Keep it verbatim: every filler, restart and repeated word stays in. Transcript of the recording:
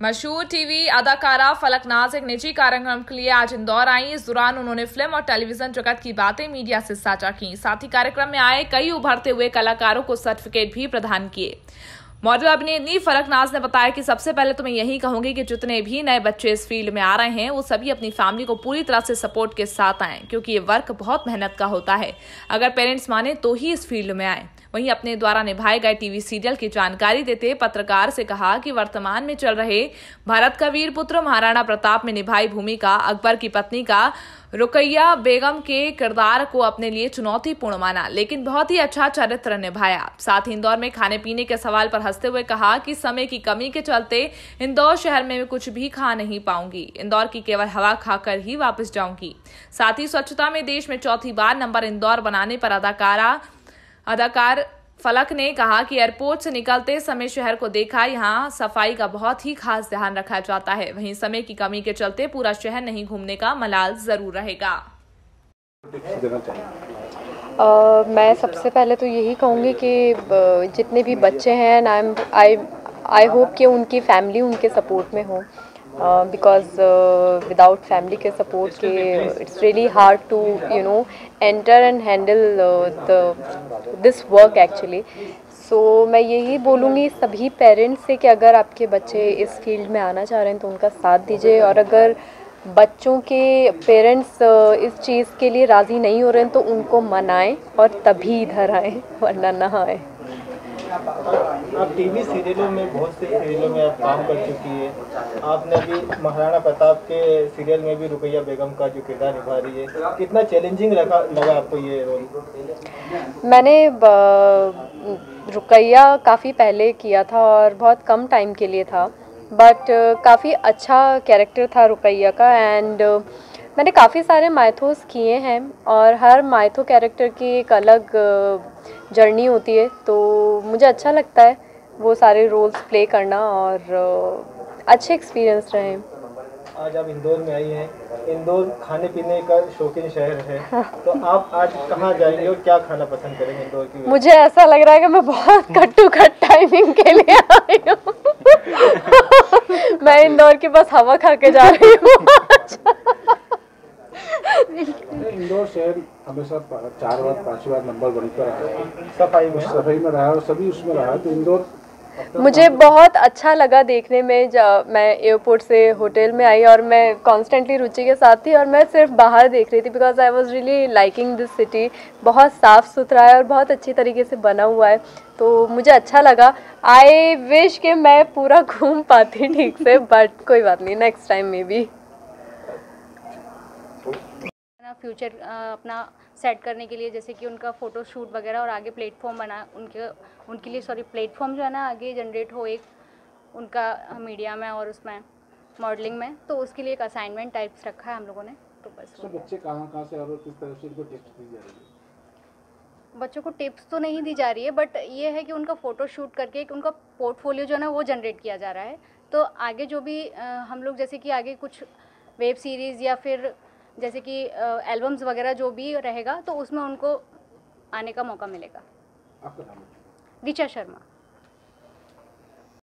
मशहूर टीवी अदाकारा फलक नाज एक निजी कार्यक्रम के लिए आज इंदौर आई। इस दौरान उन्होंने फिल्म और टेलीविजन जगत की बातें मीडिया से साझा की। साथ ही कार्यक्रम में आए कई उभरते हुए कलाकारों को सर्टिफिकेट भी प्रदान किए। मॉडल अभिनेत्री फलक नाज ने बताया कि सबसे पहले तो मैं यही कहूंगी कि जितने भी नए बच्चे इस फील्ड में आ रहे हैं वो सभी अपनी फैमिली को पूरी तरह से सपोर्ट के साथ आए, क्योंकि ये वर्क बहुत मेहनत का होता है। अगर पेरेंट्स माने तो ही इस फील्ड में आए। वहीं अपने द्वारा निभाए गए टीवी सीरियल की जानकारी देते पत्रकार से कहा कि वर्तमान में चल रहे भारत का वीर पुत्र महाराणा प्रताप में निभाई भूमिका अकबर की पत्नी का रुकैया बेगम के किरदार को अपने लिए चुनौतीपूर्ण माना, लेकिन बहुत ही अच्छा चरित्र निभाया। साथ ही इंदौर में खाने पीने के सवाल पर हंसते हुए कहा कि समय की कमी के चलते इंदौर शहर में मैं कुछ भी खा नहीं पाऊंगी, इंदौर की केवल हवा खाकर ही वापस जाऊंगी। साथ ही स्वच्छता में देश में चौथी बार नंबर इंदौर बनाने पर अदाकारा अदाकार फलक ने कहा कि एयरपोर्ट से निकलते समय शहर को देखा, यहाँ सफाई का बहुत ही खास ध्यान रखा जाता है। वहीं समय की कमी के चलते पूरा शहर नहीं घूमने का मलाल जरूर रहेगा। uh, मैं सबसे पहले तो यही कहूँगी कि जितने भी बच्चे हैं आई आई होप कि उनकी फैमिली उनके सपोर्ट में हो, बिकॉज विदाउट फैमिली के सपोर्ट के it's really hard to you know enter and handle the this work actually. So मैं यही बोलूँगी सभी पेरेंट्स से कि अगर आपके बच्चे इस फील्ड में आना चाह रहे हैं तो उनका साथ दीजिए, और अगर बच्चों के पेरेंट्स इस चीज़ के लिए राज़ी नहीं हो रहे हैं तो उनको मनाएं और तभी इधर आएँ, वरना ना आए। आप टीवी सीरियलों में बहुत से सीरियलों में आप काम कर चुकी है। आपने अभी महाराणा प्रताप के सीरियल में भी रुकैया बेगम का जो किरदार निभा रही है, कितना चैलेंजिंग लगा लगा आपको ये रोल? मैंने रुकैया काफ़ी पहले किया था और बहुत कम टाइम के लिए था, बट काफ़ी अच्छा कैरेक्टर था रुकैया का। एंड मैंने काफ़ी सारे माइथोस किए हैं और हर माइथो कैरेक्टर की एक अलग जर्नी होती है, तो मुझे अच्छा लगता है वो सारे रोल्स प्ले करना और अच्छे एक्सपीरियंस रहे। आज आप इंदौर में आई हैं। इंदौर खाने पीने का शौकीन शहर है, तो आप आज कहाँ जाएंगे और क्या खाना पसंद करेंगे इंदौर की? मुझे ऐसा लग रहा है कि मैं बहुत कट्टू कट टाइमिंग के लिए आई हूँ। मैं इंदौर की बस हवा खा के जा रही हूँ। इंदौर शहर हमेशा चार बार पांच बार नंबर बनकर रहा है, सफाई में सफाई में रहा है और सभी उसमें रहा है। तो इंदौर मुझे बहुत अच्छा लगा देखने में। जब मैं एयरपोर्ट से होटल में आई और मैं कॉन्स्टेंटली रुचि के साथ थी और मैं सिर्फ बाहर देख रही थी, because I was really liking this city. बहुत साफ़ सुथरा है और बहुत अच्छी तरीके से बना हुआ है, तो मुझे अच्छा लगा। आई विश कि मैं पूरा घूम पाती ठीक से, बट कोई बात नहीं, next time maybe. Future अपना सेट करने के लिए, जैसे कि उनका फ़ोटो शूट वगैरह और आगे प्लेटफॉर्म बना उनके उनके लिए सॉरी प्लेटफॉर्म जो है ना आगे जनरेट हो एक उनका मीडिया में और उसमें मॉडलिंग में, तो उसके लिए एक असाइनमेंट टाइप्स रखा है हम लोगों ने। तो बस तो बच्चे कहाँ कहाँ से और किस तरह से इनको टिप्स दी जा रही है? बच्चों को टिप्स तो नहीं दी जा रही है, बट ये है कि उनका फ़ोटो शूट करके एक उनका पोर्टफोलियो जो है ना वो जनरेट किया जा रहा है। तो आगे जो भी आ, हम लोग जैसे कि आगे कुछ वेब सीरीज़ या फिर जैसे कि एल्बम्स वगैरह जो भी रहेगा तो उसमें उनको आने का मौका मिलेगा। आपका नाम? ऋचा शर्मा।